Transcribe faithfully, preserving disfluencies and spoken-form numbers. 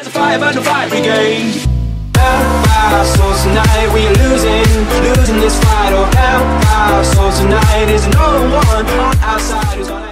There's a fight, but no fight regained. Help our souls tonight, we are losing, losing this fight. Oh, help our souls tonight. Is no one on our side who's gonna